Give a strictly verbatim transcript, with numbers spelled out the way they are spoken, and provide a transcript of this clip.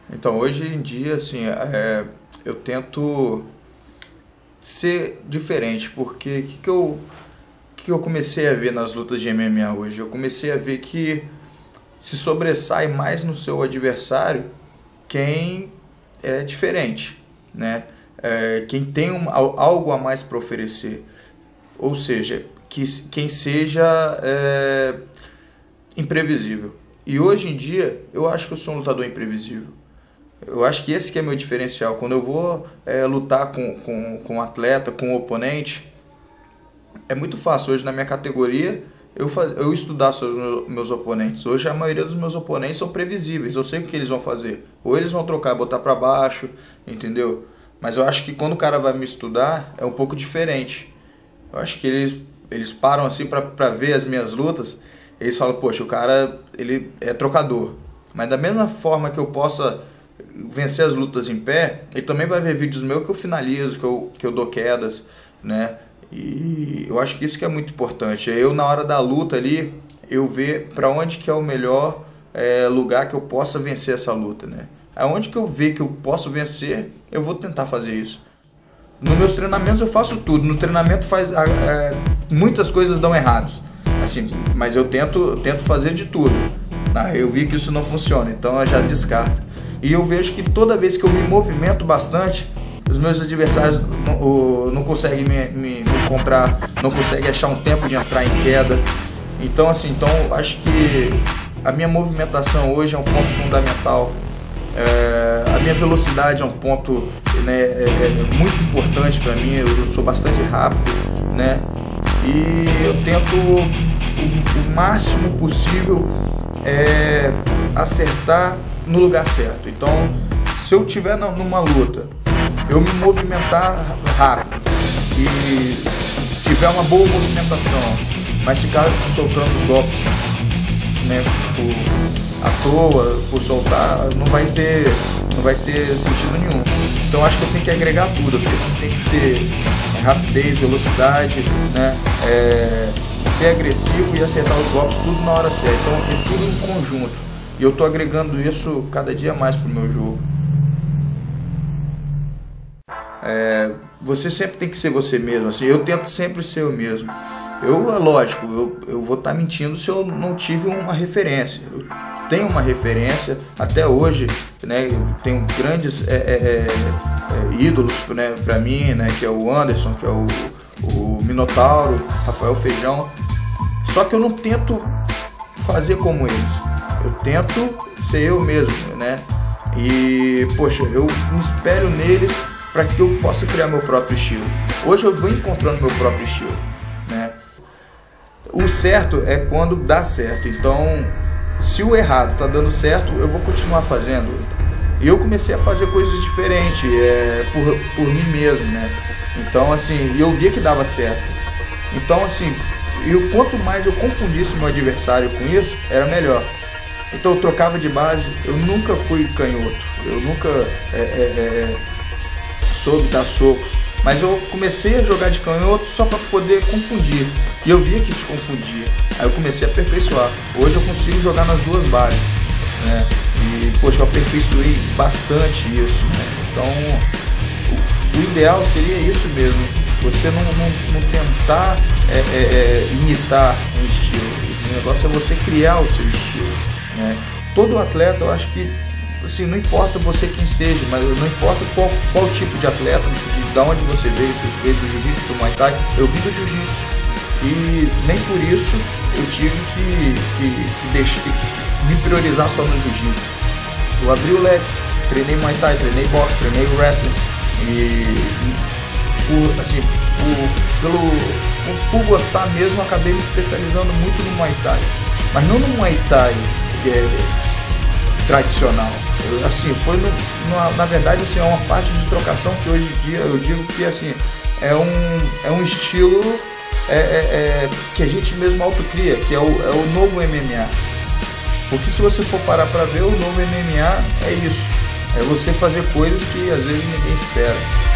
Então, hoje em dia, assim, é, eu tento ser diferente, porque o que, que, eu, que eu comecei a ver nas lutas de M M A hoje? Eu comecei a ver que se sobressai mais no seu adversário quem é diferente, né? É, quem tem um, algo a mais para oferecer, ou seja, que, quem seja é, imprevisível. E hoje em dia, eu acho que eu sou um lutador imprevisível. Eu acho que esse que é meu diferencial. Quando eu vou é, lutar com, com, com um atleta, com um oponente, é muito fácil. Hoje na minha categoria, eu, faz, eu estudar sobre os meus oponentes. Hoje a maioria dos meus oponentes são previsíveis. Eu sei o que eles vão fazer. Ou eles vão trocar, botar para baixo, entendeu? Mas eu acho que quando o cara vai me estudar, é um pouco diferente. Eu acho que eles, eles param assim para ver as minhas lutas. Eles falam, poxa, o cara ele é trocador. Mas da mesma forma que eu possa vencer as lutas em pé, ele também vai ver vídeos meus que eu finalizo, que eu, que eu dou quedas, né? E eu acho que isso que é muito importante. Eu, na hora da luta ali, eu ver para onde que é o melhor é, lugar que eu possa vencer essa luta, né? Aonde que eu ver que eu posso vencer, eu vou tentar fazer isso. Nos meus treinamentos eu faço tudo. No treinamento faz, é, muitas coisas dão errados, assim, mas eu tento, eu tento fazer de tudo. Ah, eu vi que isso não funciona, então eu já descarto. E eu vejo que toda vez que eu me movimento bastante, os meus adversários não, não conseguem me, me, me encontrar, não conseguem achar um tempo de entrar em queda. Então, assim, então acho que a minha movimentação hoje é um ponto fundamental. É, a minha velocidade é um ponto, né, é, é muito importante para mim. Eu, eu sou bastante rápido, né? E eu tento o, o máximo possível é, acertar no lugar certo. Então, se eu estiver numa luta, eu me movimentar rápido e tiver uma boa movimentação, mas ficar soltando os golpes, né, por, à toa, por soltar, não vai ter, não vai ter sentido nenhum. Então, acho que eu tenho que agregar tudo. Eu tenho que ter rapidez, velocidade, né, é, ser agressivo e acertar os golpes tudo na hora certa. Então, é tudo em conjunto. E eu estou agregando isso cada dia mais para o meu jogo. É, você sempre tem que ser você mesmo. Assim, eu tento sempre ser eu mesmo. Eu, é lógico, eu, eu vou estar tá mentindo se eu não tive uma referência. Eu tenho uma referência até hoje, né? Eu tenho grandes é, é, é, ídolos, né, para mim, né, que é o Anderson, que é o, o Minotauro, Rafael Feijão. Só que eu não tento fazer como eles. Eu tento ser eu mesmo, né? E, poxa, eu me espelho neles para que eu possa criar meu próprio estilo. Hoje eu vou encontrando meu próprio estilo, né? O certo é quando dá certo. Então, se o errado está dando certo, eu vou continuar fazendo. E eu comecei a fazer coisas diferentes é, por, por mim mesmo, né? Então, assim, eu via que dava certo. Então, assim, eu, quanto mais eu confundisse meu adversário com isso, era melhor. Então eu trocava de base, eu nunca fui canhoto, eu nunca é, é, é, soube dar soco, mas eu comecei a jogar de canhoto só para poder confundir, e eu via que isso confundia, aí eu comecei a aperfeiçoar. Hoje eu consigo jogar nas duas bases, né? E poxa, eu aperfeiçoei bastante isso, né? Então o, o ideal seria isso mesmo, você não, não, não tentar é, é, é, imitar um estilo, o negócio é você criar o seu estilo. É. Todo atleta, eu acho que, assim, não importa você quem seja, mas não importa qual, qual tipo de atleta, de, de onde você veio, se você veio do jiu-jitsu, do muay thai, eu vim do jiu-jitsu. E nem por isso eu tive que, que, que, deixar, que me priorizar só no jiu-jitsu. Eu abri o leque, treinei muay thai, treinei boxe, treinei wrestling. E, por, assim, por, pelo, por gostar mesmo, eu acabei me especializando muito no muay thai. Mas não no muay thai é, tradicional, eu, assim, foi no, na, na verdade assim, é uma parte de trocação que hoje em dia eu digo que assim, é, um, é um estilo é, é, é, que a gente mesmo autocria, que é o, é o novo M M A, porque se você for parar para ver, o novo M M A é isso, é você fazer coisas que às vezes ninguém espera.